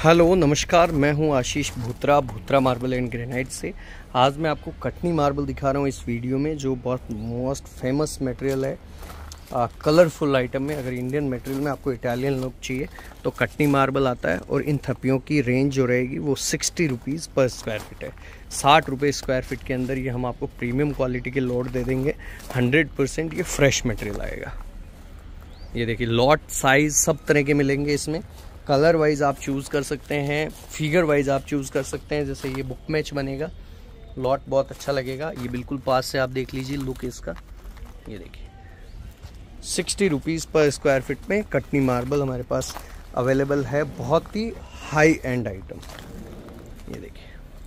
Hello नमस्कार, मैं हूं Ashish Bhutra marble and granite से। आज मैं आपको कटनी मार्बल दिखा रहा हूं इस वीडियो में, जो बहुत मोस्ट फेमस मटेरियल है कलरफुल आइटम में। अगर इंडियन मटेरियल में आपको इटालियन लुक चाहिए तो कटनी मार्बल आता है। और इन थप्पियों की रेंज जो रहेगी वो 60 रुपीज़ पर स्क्वायर फीट है। 60 रुपये स्क्वायर फीट के अंदर ये हम आपको प्रीमियम क्वालिटी के लॉट दे देंगे। 100% ये फ्रेश मटेरियल आएगा। ये देखिए, लॉट साइज सब तरह के मिलेंगे इसमें। कलर वाइज आप चूज़ कर सकते हैं, फिगर वाइज आप चूज़ कर सकते हैं। जैसे ये बुक मैच बनेगा, लॉट बहुत अच्छा लगेगा। ये बिल्कुल पास से आप देख लीजिए लुक इसका। ये देखिए, 60 रुपीज़ पर स्क्वायर फीट में कटनी मार्बल हमारे पास अवेलेबल है। बहुत ही हाई एंड आइटम। ये देखिए,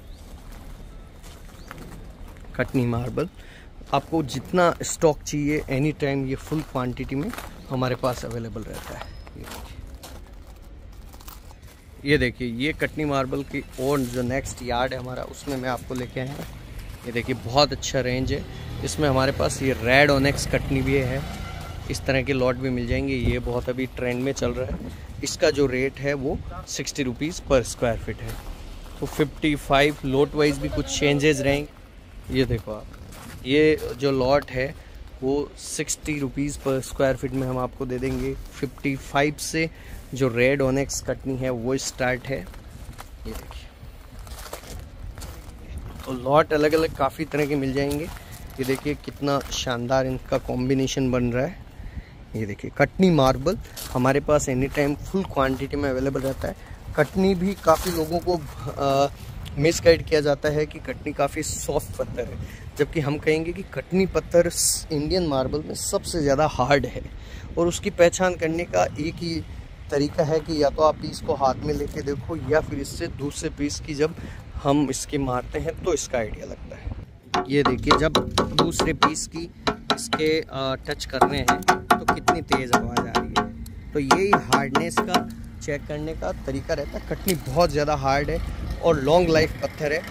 कटनी मार्बल आपको जितना स्टॉक चाहिए एनी टाइम ये फुल क्वांटिटी में हमारे पास अवेलेबल रहता है। ये देखिए, ये कटनी मार्बल की और जो नेक्स्ट यार्ड है हमारा, उसमें मैं आपको लेके आया हूँ। ये देखिए, बहुत अच्छा रेंज है इसमें हमारे पास। ये रेड ऑनेक्स कटनी भी है, इस तरह के लॉट भी मिल जाएंगे। ये बहुत अभी ट्रेंड में चल रहा है। इसका जो रेट है वो 60 रुपीज़ पर स्क्वायर फीट है। तो 55 लॉट वाइज भी कुछ चेंजेस रहेंगे। ये देखो आप, ये जो लॉट है वो 60 रुपीज़ पर स्क्वायर फीट में हम आपको दे देंगे। 55 से जो रेड ऑनेक्स कटनी है वो स्टार्ट है। ये देखिए, तो लॉट अलग अलग काफ़ी तरह के मिल जाएंगे। ये देखिए कितना शानदार इनका कॉम्बिनेशन बन रहा है। ये देखिए, कटनी मार्बल हमारे पास एनी टाइम फुल क्वांटिटी में अवेलेबल रहता है। कटनी भी काफ़ी लोगों को मिसगाइड किया जाता है कि कटनी काफ़ी सॉफ्ट पत्थर है, जबकि हम कहेंगे कि कटनी पत्थर इंडियन मार्बल में सबसे ज़्यादा हार्ड है। और उसकी पहचान करने का एक ही तरीका है कि या तो आप पीस को हाथ में लेके देखो, या फिर इससे दूसरे पीस की जब हम इसके मारते हैं तो इसका आइडिया लगता है। ये देखिए, जब दूसरे पीस की इसके टच कर रहे हैं तो कितनी तेज़ आवाज़ आ रही है। तो यही हार्डनेस का चेक करने का तरीका रहता है। कटनी बहुत ज़्यादा हार्ड है और लॉन्ग लाइफ पत्थर है।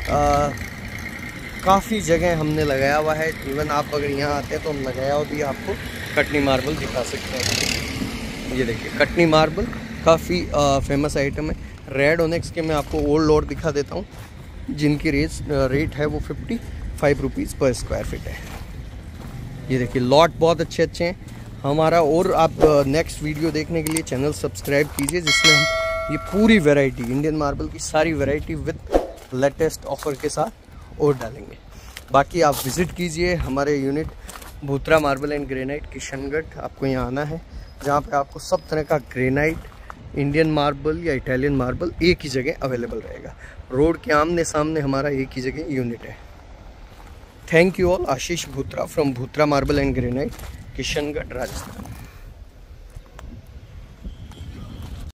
काफ़ी जगह हमने लगाया हुआ है। इवन आप अगर यहाँ आते हैं तो हम लगाया हुआ भी आपको कटनी मार्बल दिखा सकते हैं। ये देखिए, कटनी मार्बल काफ़ी फेमस आइटम है। रेड ऑनेक्स के मैं आपको ओल्ड लॉट दिखा देता हूँ, जिनकी रेट है वो 55 रुपीज़ पर स्क्वायर फीट है। ये देखिए, लॉट बहुत अच्छे हैं हमारा। और आप नेक्स्ट वीडियो देखने के लिए चैनल सब्सक्राइब कीजिए, जिसमें हम ये पूरी वैरायटी, इंडियन मार्बल की सारी वैरायटी विद लेटेस्ट ऑफर के साथ और डालेंगे। बाकी आप विज़िट कीजिए हमारे unit Bhutra marble and granite Kishangarh. आपको यहाँ आना है, जहाँ पे आपको सब तरह का ग्रेनाइट, इंडियन मार्बल या इटालियन मार्बल एक ही जगह अवेलेबल रहेगा। रोड के आमने सामने हमारा एक ही जगह यूनिट है। Thank you all. Ashish Bhutra from Bhutra marble and granite, Kishangarh, Rajasthan.